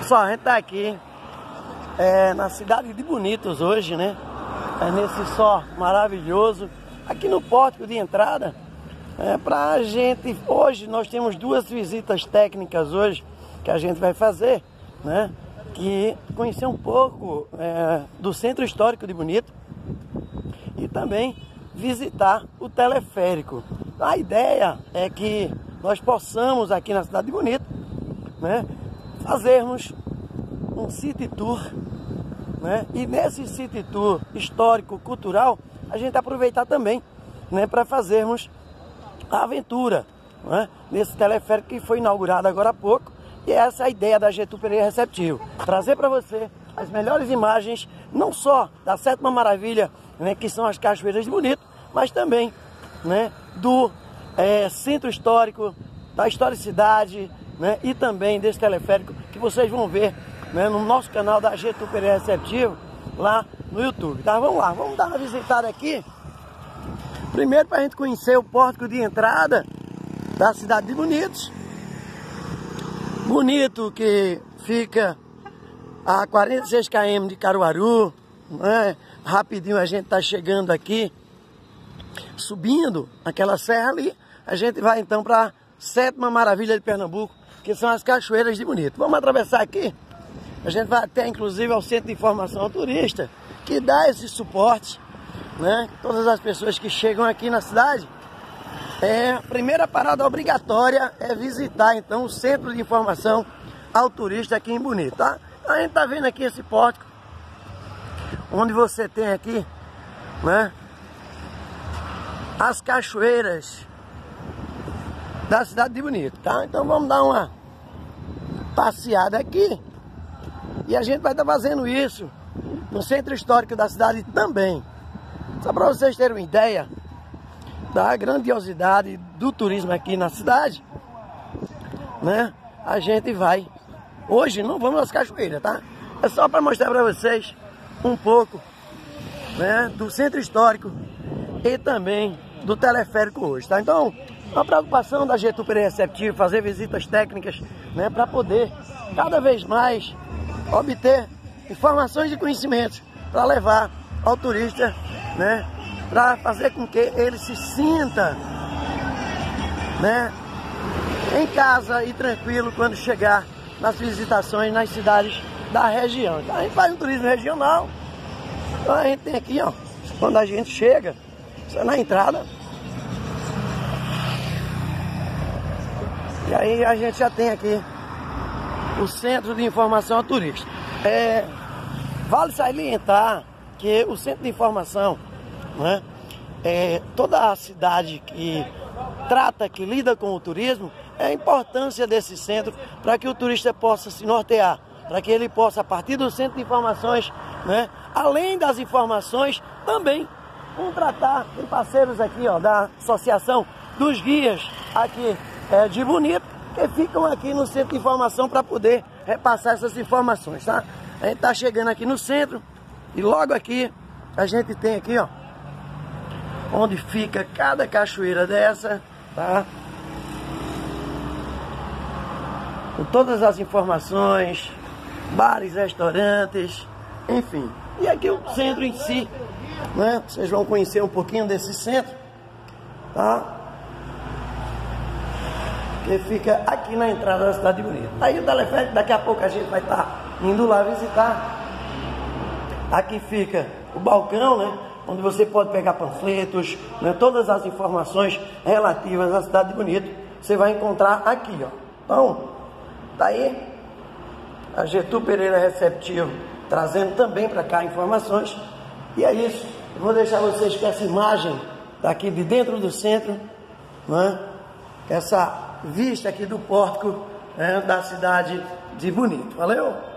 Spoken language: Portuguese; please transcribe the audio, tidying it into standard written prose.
Pessoal, a gente tá aqui na cidade de Bonitos hoje, né? Nesse sol maravilhoso, aqui no pórtico de entrada. Pra gente, hoje nós temos duas visitas técnicas hoje que a gente vai fazer, né? Que conhecer um pouco do Centro Histórico de Bonito e também visitar o teleférico. A ideia é que nós possamos aqui na cidade de Bonito, né, fazermos um city tour, né, e nesse city tour histórico-cultural a gente aproveitar também, né, para fazermos a aventura, né, nesse teleférico que foi inaugurado agora há pouco. E essa é a ideia da Getúlio Pereira Receptivo, trazer para você as melhores imagens, não só da sétima maravilha, né, que são as Cachoeiras de Bonito, mas também, né, do centro histórico, da historicidade, né, e também desse teleférico que vocês vão ver, né, no nosso canal da Getúlio Pereira Receptivo, lá no YouTube. Tá, vamos lá, vamos dar uma visitada aqui. Primeiro, para a gente conhecer o pórtico de entrada da cidade de Bonitos. Bonito, que fica a 46 km de Caruaru, né? Rapidinho a gente está chegando aqui, subindo aquela serra ali. A gente vai então para a sétima maravilha de Pernambuco, que são as Cachoeiras de Bonito. Vamos atravessar aqui. A gente vai até inclusive ao Centro de Informação ao Turista, que dá esse suporte, né? Todas as pessoas que chegam aqui na cidade. A primeira parada obrigatória é visitar então o Centro de Informação ao Turista aqui em Bonito, tá? A gente tá vendo aqui esse pórtico, onde você tem aqui, né, as cachoeiras da cidade de Bonito, tá? Então vamos dar uma passeada aqui e a gente vai estar fazendo isso no Centro Histórico da cidade também. Só para vocês terem uma ideia da grandiosidade do turismo aqui na cidade, né? A gente vai, hoje não vamos às cachoeiras, tá? É só para mostrar para vocês um pouco, né, do Centro Histórico e também do teleférico hoje, tá? Então, a preocupação da Getúlio Pereira Receptivo, fazer visitas técnicas, né, para poder cada vez mais obter informações e conhecimentos para levar ao turista, né, para fazer com que ele se sinta, né, em casa e tranquilo quando chegar nas visitações nas cidades da região. Então, a gente faz um turismo regional. Então a gente tem aqui, ó, quando a gente chega, isso é na entrada. E aí a gente já tem aqui o Centro de Informação ao Turista. Vale salientar que o Centro de Informação, né, toda a cidade que trata, que lida com o turismo, é a importância desse centro para que o turista possa se nortear, para que ele possa, a partir do Centro de Informações, né, além das informações, também contratar, tem parceiros aqui, ó, da Associação dos Guias aqui de Bonito, que ficam aqui no Centro de Informação para poder repassar essas informações, tá? A gente está chegando aqui no centro e logo aqui a gente tem aqui, ó, onde fica cada cachoeira dessa, tá? Com todas as informações, bares, restaurantes, enfim. E aqui o centro em si, né? Vocês vão conhecer um pouquinho desse centro, tá? Que fica aqui na entrada da cidade de Bonito. Aí o teleférico, daqui a pouco a gente vai estar indo lá visitar. Aqui fica o balcão, né, onde você pode pegar panfletos, né, todas as informações relativas à cidade de Bonito, você vai encontrar aqui, ó. Então, tá aí a Getúlio Pereira Receptivo trazendo também para cá informações. E é isso. Eu vou deixar vocês com essa imagem daqui de dentro do centro, né, essa vista aqui do pórtico, né, da cidade de Bonito. Valeu?